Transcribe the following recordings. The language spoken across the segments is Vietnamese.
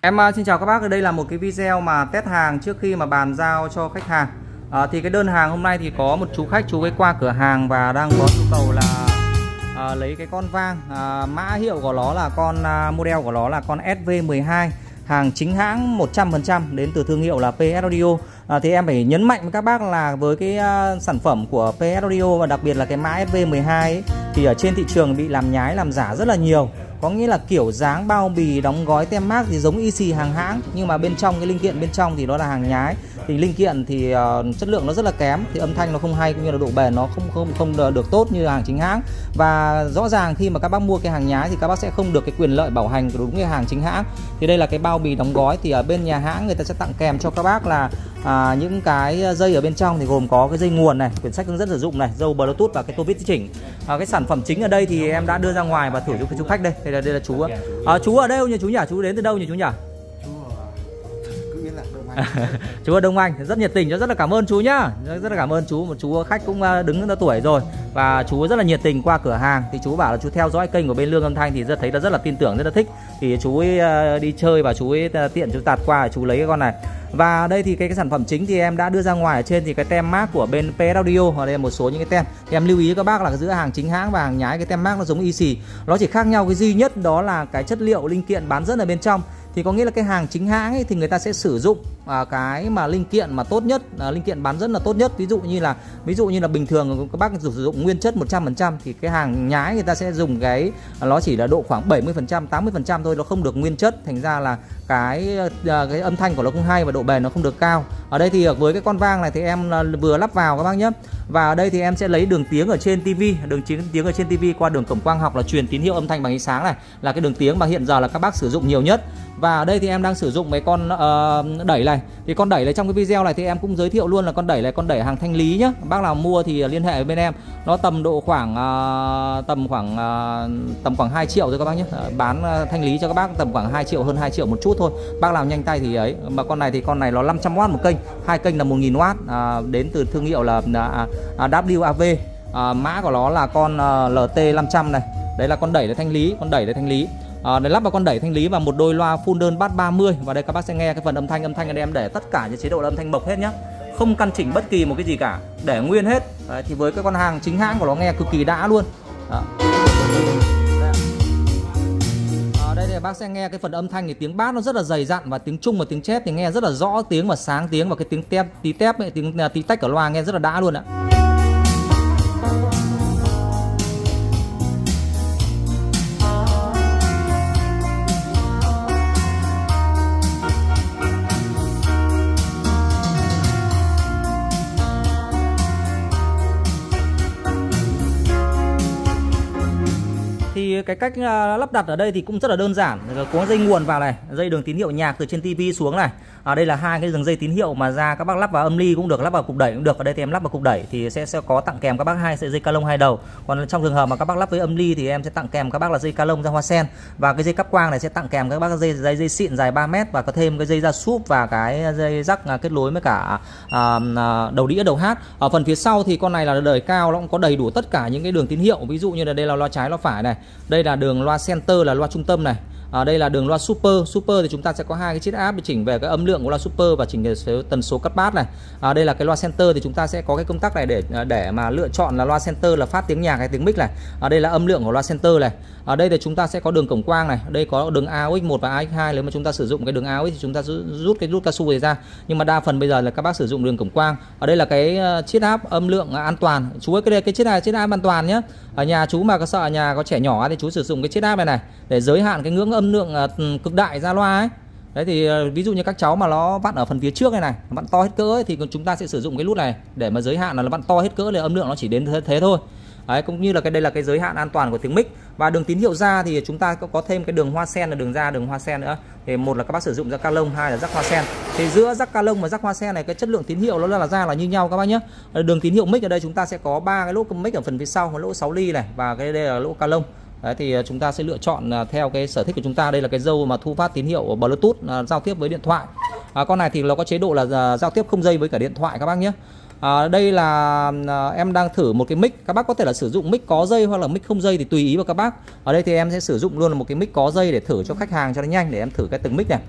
Xin chào các bác, đây là một cái video mà test hàng trước khi mà bàn giao cho khách hàng. Thì cái đơn hàng hôm nay thì có một chú khách chú ấy qua cửa hàng và đang có nhu cầu là lấy cái con vang, mã hiệu của nó là model của nó là con SV12, hàng chính hãng 100% đến từ thương hiệu là PS Audio. Thì em phải nhấn mạnh với các bác là với cái sản phẩm của PS Audio và đặc biệt là cái mã SV12 ấy, thì ở trên thị trường bị làm nhái làm giả rất là nhiều. Có nghĩa là kiểu dáng bao bì đóng gói tem mác thì giống y xì hàng hãng, nhưng mà bên trong cái linh kiện bên trong thì nó là hàng nhái. Thì linh kiện thì chất lượng nó rất là kém, thì âm thanh nó không hay cũng như là độ bền nó không được tốt như hàng chính hãng. Và rõ ràng khi mà các bác mua cái hàng nhái thì các bác sẽ không được cái quyền lợi bảo hành của đúng cái hàng chính hãng. Thì đây là cái bao bì đóng gói, thì ở bên nhà hãng người ta sẽ tặng kèm cho các bác là những cái dây ở bên trong thì gồm có cái dây nguồn này, quyển sách hướng dẫn sử dụng này, dâu Bluetooth và cái tô vít chỉnh. Cái sản phẩm chính ở đây thì em đã đưa ra ngoài và thử cho cái chú khách đây. Đây là chú. Chú ở đâu nhỉ chú nhỉ? Chú đến từ đâu nhỉ chú nhỉ? Chú ở Đông Anh, rất nhiệt tình, rất là cảm ơn chú nhá, rất là cảm ơn chú. Một chú khách cũng đứng ra tuổi rồi và chú rất là nhiệt tình qua cửa hàng. Thì chú bảo là chú theo dõi kênh của bên Lương Âm Thanh thì thấy rất là tin tưởng, rất là thích. Thì chú ấy đi chơi và chú ấy tiện chú tạt qua chú lấy cái con này. Và đây thì cái sản phẩm chính thì em đã đưa ra ngoài ở trên thì cái tem mác của bên PS Audio, và đây là một số những cái tem. Thì em lưu ý các bác là giữa hàng chính hãng và hàng nhái cái tem mác nó giống y xì. Nó chỉ khác nhau cái duy nhất đó là cái chất liệu linh kiện bán dẫn ở bên trong. Thì có nghĩa là cái hàng chính hãng ấy thì người ta sẽ sử dụng cái mà linh kiện mà tốt nhất, linh kiện bán dẫn là tốt nhất. Ví dụ như là bình thường các bác sử dụng nguyên chất 100%, thì cái hàng nhái người ta sẽ dùng cái nó chỉ là độ khoảng 70%, 80% thôi, nó không được nguyên chất, thành ra là cái âm thanh của nó không hay và độ bền nó không được cao. Ở đây thì với cái con vang này thì em vừa lắp vào các bác nhé. Và ở đây thì em sẽ lấy đường tiếng ở trên tivi, đường tiếng ở trên tivi qua đường cổng quang học là truyền tín hiệu âm thanh bằng ánh sáng này, là cái đường tiếng mà hiện giờ là các bác sử dụng nhiều nhất. Và ở đây thì em đang sử dụng mấy con đẩy này. Thì con đẩy này trong cái video này thì em cũng giới thiệu luôn là con đẩy này, con đẩy hàng thanh lý nhé. Bác nào mua thì liên hệ với bên em. Nó tầm độ khoảng tầm khoảng 2 triệu thôi các bác nhé. Bán thanh lý cho các bác tầm khoảng 2 triệu, hơn 2 triệu một chút thôi. Bác nào nhanh tay thì ấy. Mà con này thì con này nó 500W một kênh, hai kênh là 1000W, đến từ thương hiệu là WAV. Mã của nó là con LT500 này. Đấy là con đẩy để thanh lý, để lắp vào con đẩy thanh lý và một đôi loa full đơn bass 30. Và đây các bác sẽ nghe cái phần âm thanh ở đây em để tất cả những chế độ âm thanh bộc hết nhá, không căn chỉnh bất kỳ một cái gì cả, để nguyên hết. Đấy, thì với cái con hàng chính hãng của nó nghe cực kỳ đã luôn. Đây thì bác sẽ nghe cái phần âm thanh thì tiếng bass nó rất là dày dặn, và tiếng trung và tiếng chép thì nghe rất là rõ tiếng và sáng tiếng, và cái tiếng tép tí tép ấy, tiếng tí tách của loa nghe rất là đã luôn ạ. Thì cái cách lắp đặt ở đây thì cũng rất là đơn giản. Có dây nguồn vào này, dây đường tín hiệu nhạc từ trên tivi xuống này. Đây là hai cái đường dây tín hiệu mà ra các bác lắp vào âm ly cũng được, lắp vào cục đẩy cũng được. Ở đây thì em lắp vào cục đẩy thì sẽ có tặng kèm các bác hai sợi dây ca lông hai đầu. Còn trong trường hợp mà các bác lắp với âm ly thì em sẽ tặng kèm các bác là dây ca lông ra hoa sen, và cái dây cáp quang này sẽ tặng kèm các bác dây xịn dài 3 mét, và có thêm cái dây ra súp và cái dây rắc kết nối với cả đầu đĩa đầu hát. Ở phần phía sau thì con này là đời cao, nó cũng có đầy đủ tất cả những cái đường tín hiệu. Ví dụ như là đây là loa trái loa phải này, đây là đường loa center là loa trung tâm này. Đây là đường loa super thì chúng ta sẽ có hai cái chiết áp để chỉnh về cái âm lượng của loa super và chỉnh về tần số cắt bass này. Đây là cái loa center thì chúng ta sẽ có cái công tắc này để mà lựa chọn là loa center là phát tiếng nhạc hay tiếng mic này. Đây là âm lượng của loa center này. Ở đây thì chúng ta sẽ có đường cổng quang này, đây có đường AUX1 và AUX2. Nếu mà chúng ta sử dụng cái đường AUX thì chúng ta rút cái nút cao su này ra, nhưng mà đa phần bây giờ là các bác sử dụng đường cổng quang. Ở đây là cái chiết áp âm lượng an toàn. Chú ơi, cái chiết áp an toàn nhé. Ở nhà chú mà có sợ nhà có trẻ nhỏ thì chú sử dụng cái chiết áp này để giới hạn cái ngưỡng âm lượng cực đại ra loa ấy. Đấy thì ví dụ như các cháu mà nó vặn ở phần phía trước này vặn to hết cỡ ấy, thì chúng ta sẽ sử dụng cái nút này để mà giới hạn là nó vặn to hết cỡ, để âm lượng nó chỉ đến thế thôi. Đấy, cũng như là đây là cái giới hạn an toàn của tiếng mic. Và đường tín hiệu ra thì chúng ta có thêm cái đường hoa sen, là đường ra đường hoa sen nữa. Thì một là các bác sử dụng rắc ca lông, hai là rắc hoa sen. Thì giữa rắc ca lông và rắc hoa sen này cái chất lượng tín hiệu nó là ra là như nhau các bác nhé. Đường tín hiệu mic ở đây chúng ta sẽ có 3 cái lỗ mic ở phần phía sau, một lỗ 6 ly này, và cái đây là lỗ ca lông. Đấy, thì chúng ta sẽ lựa chọn theo cái sở thích của chúng ta. Đây là cái dâu mà thu phát tín hiệu Bluetooth giao tiếp với điện thoại. Con này thì nó có chế độ là giao tiếp không dây với cả điện thoại các bác nhé. Đây là em đang thử một cái mic. Các bác có thể là sử dụng mic có dây hoặc là mic không dây thì tùy ý vào các bác. Ở đây thì em sẽ sử dụng luôn là một cái mic có dây để thử cho khách hàng cho nó nhanh, để em thử cái từng mic này.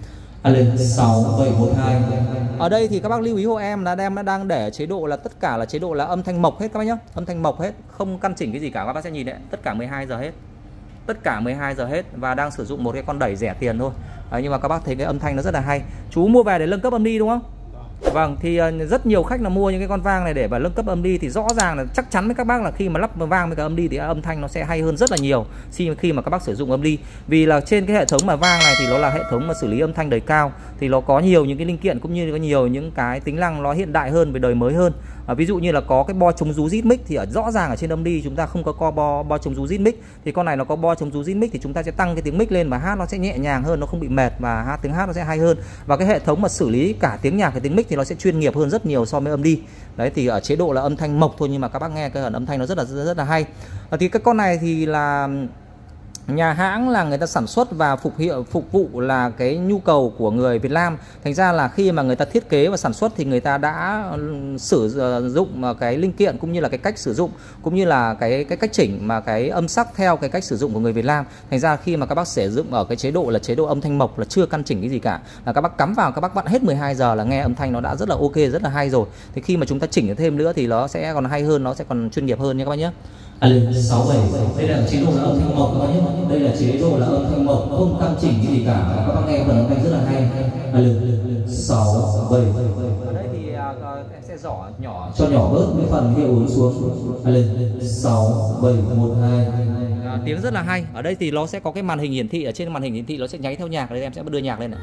Lên 6712. Ở đây thì các bác lưu ý hộ em là em đang để chế độ là tất cả là chế độ là âm thanh mộc hết các bác nhá, âm thanh mộc hết, không căn chỉnh cái gì cả. Các bác sẽ nhìn đấy, tất cả 12 giờ hết, tất cả 12 giờ hết, và đang sử dụng một cái con đẩy rẻ tiền thôi. Đấy, nhưng mà các bác thấy cái âm thanh nó rất là hay. Chú mua về để nâng cấp âm ly đúng không? Vâng, thì rất nhiều khách là mua những cái con vang này để mà nâng cấp âm ly, thì rõ ràng là chắc chắn với các bác là khi mà lắp vang với cả âm ly thì âm thanh nó sẽ hay hơn rất là nhiều khi mà các bác sử dụng âm ly. Vì là trên cái hệ thống mà vang này thì nó là hệ thống mà xử lý âm thanh đời cao, thì nó có nhiều những cái linh kiện cũng như có nhiều những cái tính năng nó hiện đại hơn, về đời mới hơn. Ví dụ như là có cái bo chống rú rít mic, thì rõ ràng ở trên âm ly chúng ta không có bo chống rú rít mic, thì con này nó có bo chống rú rít mic, thì chúng ta sẽ tăng cái tiếng mic lên và hát nó sẽ nhẹ nhàng hơn, nó không bị mệt, và tiếng hát nó sẽ hay hơn. Và cái hệ thống mà xử lý cả tiếng nhạc và tiếng mic thì nó sẽ chuyên nghiệp hơn rất nhiều so với âm ly. Đấy, thì ở chế độ là âm thanh mộc thôi, nhưng mà các bác nghe cái âm thanh nó rất là hay. Thì cái con này thì là nhà hãng là người ta sản xuất và phục vụ là cái nhu cầu của người Việt Nam. Thành ra là khi mà người ta thiết kế và sản xuất thì người ta đã sử dụng cái linh kiện cũng như là cái cách sử dụng, cũng như là cái cách chỉnh mà cái âm sắc theo cái cách sử dụng của người Việt Nam. Thành ra khi mà các bác sử dụng ở cái chế độ là chế độ âm thanh mộc là chưa căn chỉnh cái gì cả, là các bác cắm vào, các bác vặn hết 12 giờ là nghe âm thanh nó đã rất là ok, rất là hay rồi. Thì khi mà chúng ta chỉnh thêm nữa thì nó sẽ còn hay hơn, nó sẽ còn chuyên nghiệp hơn nha các bác nhé. Lên 67. Đây là chế độ là âm thanh mộc các bác nhé. Đây là chế độ là âm thanh mộc, không căn chỉnh cái gì cả, các bác nghe phần âm thanh rất là hay. Lên 67. Ở đây thì em sẽ nhỏ cho nhỏ bớt cái phần hiệu ứng xuống. Lên 6712. Tiếng rất là hay. Ở đây thì nó sẽ có cái màn hình hiển thị, ở trên màn hình hiển thị nó sẽ nháy theo nhạc. Ở đây em sẽ đưa nhạc lên này.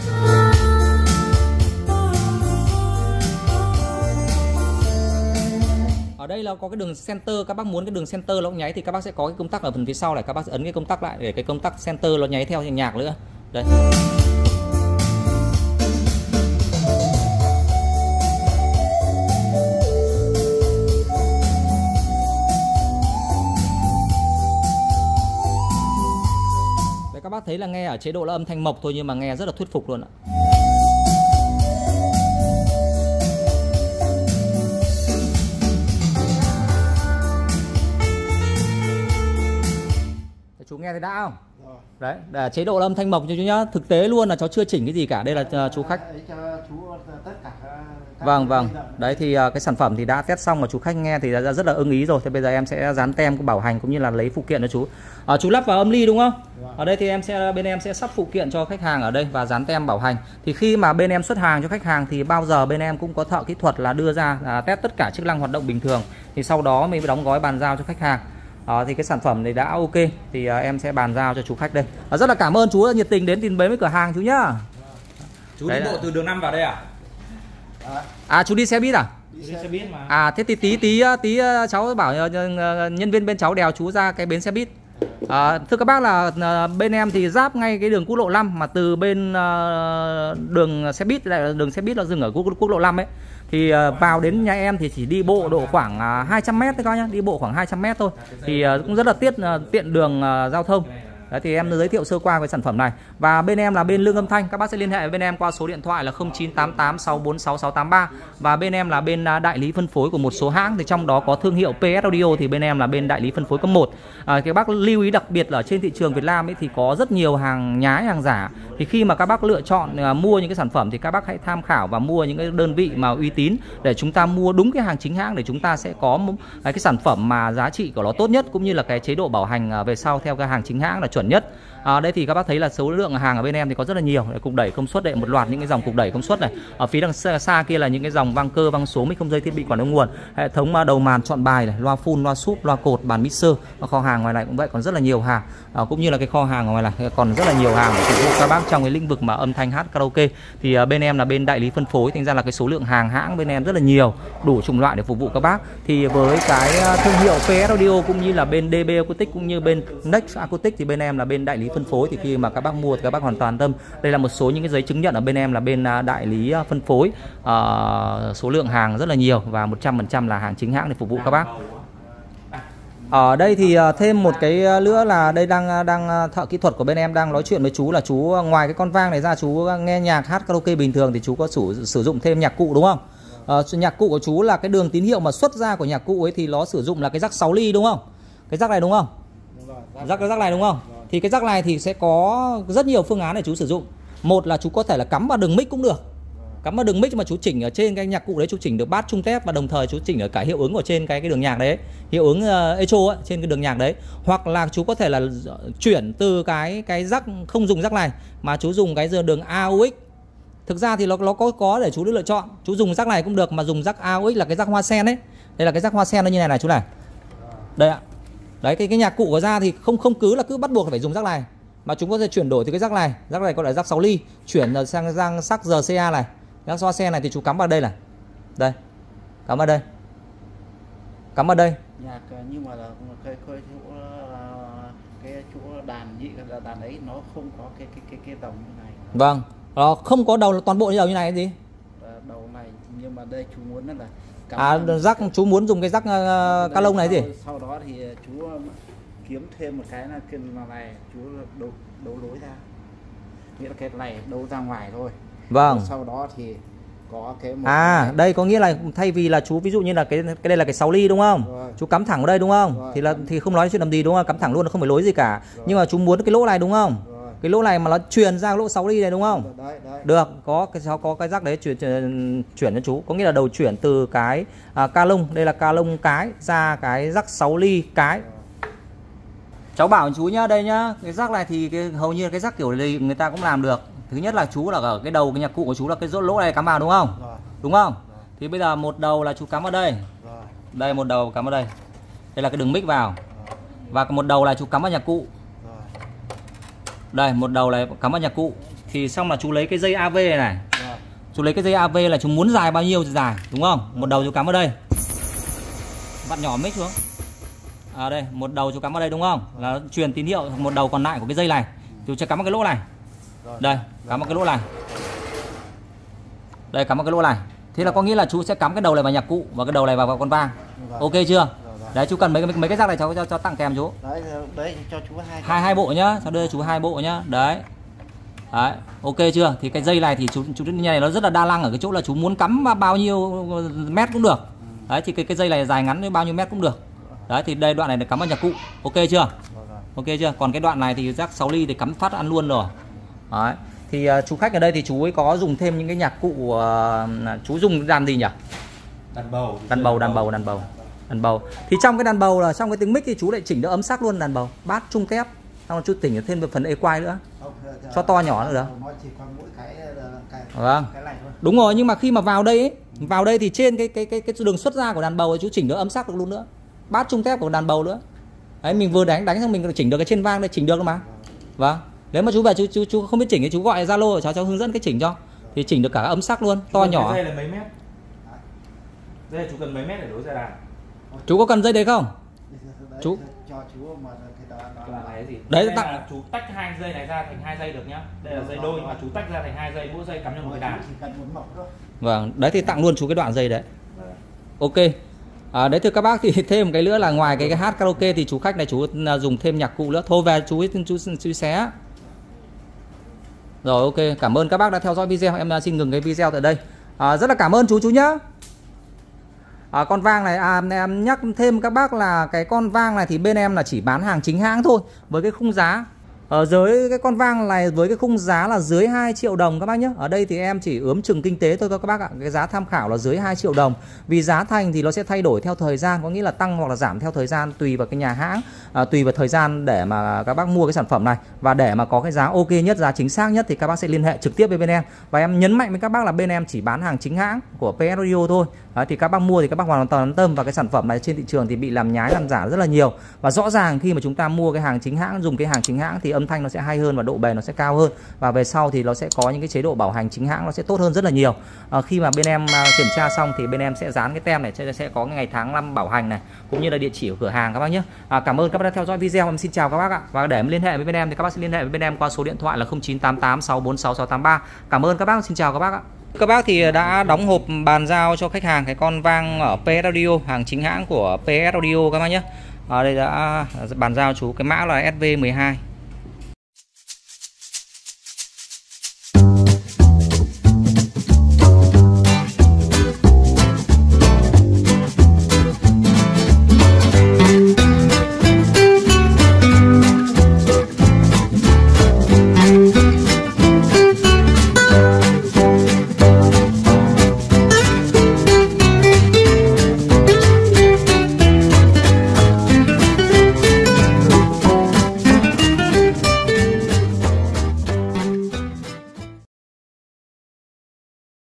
Ở đây là có cái đường center, các bác muốn cái đường center nó nháy thì các bác sẽ có cái công tắc ở phần phía sau này, các bác sẽ ấn cái công tắc lại để cái công tắc center nó nháy theo nhạc nữa. Đây. Đấy, các bác thấy là nghe ở chế độ là âm thanh mộc thôi nhưng mà nghe rất là thuyết phục luôn ạ. Chú nghe thấy đã không? Đấy, là chế độ âm thanh mộc cho chú nhá. Thực tế luôn là cháu chưa chỉnh cái gì cả. Đây là chú khách. Vâng. Đấy thì cái sản phẩm thì đã test xong mà chú khách nghe thì đã rất là ưng ý rồi. Thế bây giờ em sẽ dán tem của bảo hành cũng như là lấy phụ kiện cho chú. Chú lắp vào âm ly đúng không? Ở đây thì bên em sẽ sắp phụ kiện cho khách hàng ở đây và dán tem bảo hành. Thì khi mà bên em xuất hàng cho khách hàng thì bao giờ bên em cũng có thợ kỹ thuật là đưa ra test tất cả chức năng hoạt động bình thường. Thì sau đó mình mới đóng gói bàn giao cho khách hàng. Thì cái sản phẩm này đã ok thì em sẽ bàn giao cho chú khách đây. Rất là cảm ơn chú đã nhiệt tình đến tìm đến với cửa hàng chú nhá. Chú đi bộ từ đường 5 vào đây à? Chú đi xe buýt à? Đi xe buýt mà. Thế thì tí cháu bảo nhân viên bên cháu đèo chú ra cái bến xe buýt. Thưa các bác là bên em thì giáp ngay cái đường quốc lộ 5, mà từ bên đường xe buýt, đường xe buýt nó dừng ở quốc lộ 5 ấy, thì vào đến nhà em thì chỉ đi bộ độ khoảng 200 m thôi các nhá, đi bộ khoảng 200 m thôi, thì cũng rất là tiện đường giao thông. Đấy, thì em giới thiệu sơ qua về sản phẩm này. Và bên em là bên Lương Âm Thanh, các bác sẽ liên hệ với bên em qua số điện thoại là 0988 646 683. Và bên em là bên đại lý phân phối của một số hãng, thì trong đó có thương hiệu PS Audio thì bên em là bên đại lý phân phối cấp 1. Các bác lưu ý đặc biệt là ở trên thị trường Việt Nam ấy thì có rất nhiều hàng nhái, hàng giả. Thì khi mà các bác lựa chọn mua những cái sản phẩm thì các bác hãy tham khảo và mua những cái đơn vị mà uy tín, để chúng ta mua đúng cái hàng chính hãng, để chúng ta sẽ có một cái sản phẩm mà giá trị của nó tốt nhất, cũng như là cái chế độ bảo hành về sau theo cái hàng chính hãng là chuẩn nhất. Đây thì các bác thấy là số lượng hàng ở bên em thì có rất là nhiều. Cục đẩy công suất, một loạt những cái dòng cục đẩy công suất này. Ở phía đằng xa kia là những cái dòng vang cơ, vang số, mic không dây, thiết bị quản ứng nguồn, hệ thống đầu màn chọn bài này, loa full, loa súp, loa cột, bàn mixer. Kho hàng ngoài này cũng vậy, còn rất là nhiều hàng. Cũng như là cái kho hàng ngoài này còn rất là nhiều hàng để phục vụ các bác trong cái lĩnh vực mà âm thanh hát karaoke. Thì bên em là bên đại lý phân phối, thành ra là cái số lượng hàng hãng bên em rất là nhiều, đủ chủng loại để phục vụ các bác. Thì với cái thương hiệu PS Audio cũng như là bên DB Acoustic cũng như bên Next Acoustic thì bên em là bên đại lý phân phối. Thì khi mà các bác mua thì các bác hoàn toàn tâm. Đây là một số những cái giấy chứng nhận ở bên em là bên đại lý phân phối. Số lượng hàng rất là nhiều và 100% là hàng chính hãng để phục vụ các bác. Ở đây thì thêm một cái nữa là đây đang thợ kỹ thuật của bên em đang nói chuyện với chú, là chú ngoài cái con vang này ra, chú nghe nhạc hát karaoke bình thường thì chú có sử dụng thêm nhạc cụ đúng không? Nhạc cụ của chú là cái đường tín hiệu mà xuất ra của nhạc cụ ấy thì nó sử dụng là cái jack 6 ly đúng không? Cái jack này đúng không? Jack này đúng không? Thì cái jack này thì sẽ có rất nhiều phương án để chú sử dụng. Một là chú có thể là cắm vào đường mic cũng được. Cắm vào đường mic mà chú chỉnh ở trên cái nhạc cụ đấy, chú chỉnh được bass trung tép và đồng thời chú chỉnh ở cả hiệu ứng ở trên cái đường nhạc đấy, hiệu ứng echo ấy, trên cái đường nhạc đấy. Hoặc là chú có thể là chuyển từ cái jack không dùng jack này mà chú dùng cái đường AUX. Thực ra thì nó có để chú lựa chọn. Chú dùng jack này cũng được, mà dùng jack AUX là cái jack hoa sen đấy. Đây là cái jack hoa sen nó như này chú này. Đây ạ. Đấy, cái nhạc cụ của ra thì không cứ bắt buộc phải dùng jack này, mà chúng có thể chuyển đổi từ cái jack này gọi là jack 6 ly, chuyển sang jack RCA này. Jack hoa sen này thì chú cắm vào đây này. Đây. Cắm vào đây. Cắm vào đây. Nhạc nhưng mà là cái chỗ đàn ấy nó không có cái đầu như này. Vâng. Nó không có đầu, toàn bộ như đầu như này cái gì? Đầu này, nhưng mà đây chú muốn là jack chú muốn dùng cái jack ca lông này gì? Sau đó thì chú kiếm thêm một cái là cái này chú đấu lối ra. Nghĩa là cái này đấu ra ngoài thôi. Vâng. Sau đó thì có cái đây có nghĩa là thay vì là chú ví dụ như là cái đây là cái 6 ly đúng không? Rồi. Chú cắm thẳng vào đây đúng không? Rồi. Thì không nói chuyện làm gì đúng không? Cắm thẳng luôn, nó không phải lối gì cả. Rồi. Nhưng mà chú muốn cái lỗ này đúng không? Rồi. Cái lỗ này mà nó truyền ra lỗ 6 ly này đúng không? Đấy. Được, có cái jack đấy chuyển cho chú, có nghĩa là đầu chuyển từ cái ca lông, đây là ca lông cái ra cái jack 6 ly cái. Cháu bảo chú nhá, đây nhá, cái jack này thì hầu như cái jack kiểu này người ta cũng làm được. Thứ nhất là chú là ở cái đầu cái nhạc cụ của chú là cái lỗ này cắm vào đúng không? Rồi. Đúng không? Rồi. Thì bây giờ một đầu là chú cắm vào đây. Rồi. Đây một đầu cắm vào đây. Đây là cái đường mic vào. Rồi. Và một đầu là chú cắm vào nhạc cụ. Rồi. Đây một đầu này cắm vào nhạc cụ. Thì xong là chú lấy cái dây AV này. Rồi. Chú lấy cái dây AV là chú muốn dài bao nhiêu thì dài, đúng không? Rồi. Một đầu chú cắm vào đây. Vặn nhỏ mic xuống. Đây, một đầu chú cắm vào đây đúng không? Rồi. Là truyền tín hiệu một đầu còn lại của cái dây này. Chú sẽ cắm vào cái lỗ này. Rồi. Đây, cắm vào cái lỗ này. Đây, cắm vào cái lỗ này. Thế là có nghĩa là chú sẽ cắm cái đầu này vào nhạc cụ và cái đầu này vào con vang. Ok chưa? Đấy, chú cần mấy cái jack này cháu cho tặng kèm chú. Đấy cho chú hai bộ nhá, cháu đưa chú 2 bộ nhá. Đấy. Đấy, ok chưa? Thì cái dây này thì chú như này nó rất là đa năng ở cái chỗ là chú muốn cắm bao nhiêu mét cũng được. Đấy thì cái dây này dài ngắn đến bao nhiêu mét cũng được. Đấy thì đây đoạn này là cắm vào nhạc cụ. Ok chưa? Ok chưa? Còn cái đoạn này thì jack 6 ly thì cắm phát ăn luôn rồi. Đấy. Thì chú khách ở đây thì chú ấy có dùng thêm những cái nhạc cụ chú dùng làm gì nhỉ? Đàn bầu. Thì trong cái đàn bầu là trong cái tiếng mic thì chú lại chỉnh được âm sắc luôn đàn bầu, bass trung tép. Xong rồi chú chỉnh thêm một phần equalizer nữa. Cho to nhỏ nữa được. Vâng. Đúng rồi, nhưng mà khi mà vào đây ấy, vào đây thì trên cái đường xuất ra của đàn bầu ấy, chú chỉnh được âm sắc được luôn nữa. Bass trung tép của đàn bầu nữa. Đấy, mình vừa đánh xong mình chỉnh được cái trên vang đây, chỉnh được luôn mà. Vâng. Nếu mà chú về chú không biết chỉnh thì chú gọi Zalo cháu hướng dẫn cái chỉnh cho. Thì chỉnh được cả âm sắc luôn, to nhỏ. Dây là mấy mét? Dây chú cần mấy mét để đối ra đàn? Chú có cần dây đấy không? Chú cho chú mà cái gì? Đấy đây là chú tách hai dây này ra thành 2 dây được nhá. Đây là dây đôi mà chú tách ra thành 2 dây, mỗi dây cắm cho một cái đàn. Vâng, đấy thì tặng luôn chú cái đoạn dây đấy. Ok. Đấy thưa các bác, thì thêm một cái nữa là ngoài cái hát karaoke thì chú khách này chú dùng thêm nhạc cụ nữa. Thôi về chú xé. Rồi ok, cảm ơn các bác đã theo dõi video. Em xin ngừng cái video tại đây. Rất là cảm ơn chú nhá. Con vang này em nhắc thêm các bác là cái con vang này thì bên em là chỉ bán hàng chính hãng thôi, với cái khung giá ở dưới cái con vang này với cái khung giá là dưới 2 triệu đồng các bác nhé. Ở đây thì em chỉ ướm chừng kinh tế thôi các bác ạ. Cái giá tham khảo là dưới 2 triệu đồng. Vì giá thành thì nó sẽ thay đổi theo thời gian, có nghĩa là tăng hoặc là giảm theo thời gian tùy vào cái nhà hãng, tùy vào thời gian để mà các bác mua cái sản phẩm này. Và để mà có cái giá ok nhất, giá chính xác nhất thì các bác sẽ liên hệ trực tiếp với bên em. Và em nhấn mạnh với các bác là bên em chỉ bán hàng chính hãng của PS Audio thôi. Đấy, thì các bác mua thì các bác hoàn toàn yên tâm. Và cái sản phẩm này trên thị trường thì bị làm nhái làm giả rất là nhiều. Và rõ ràng khi mà chúng ta mua cái hàng chính hãng, dùng cái hàng chính hãng thì âm thanh nó sẽ hay hơn và độ bền nó sẽ cao hơn. Và về sau thì nó sẽ có những cái chế độ bảo hành chính hãng nó sẽ tốt hơn rất là nhiều. Khi mà bên em kiểm tra xong thì bên em sẽ dán cái tem này, sẽ có cái ngày tháng năm bảo hành này, cũng như là địa chỉ của cửa hàng các bác nhé. Cảm ơn các bác đã theo dõi video. Em xin chào các bác ạ. Và để em liên hệ với bên em thì các bác sẽ liên hệ với bên em qua số điện thoại là 0988 646 683. Cảm ơn các bác, xin chào các bác ạ. Các bác thì đã đóng hộp bàn giao cho khách hàng cái con vang ở PS Audio, hàng chính hãng của PS Audio các bác nhé. Đây đã bàn giao chú cái mã là SV12.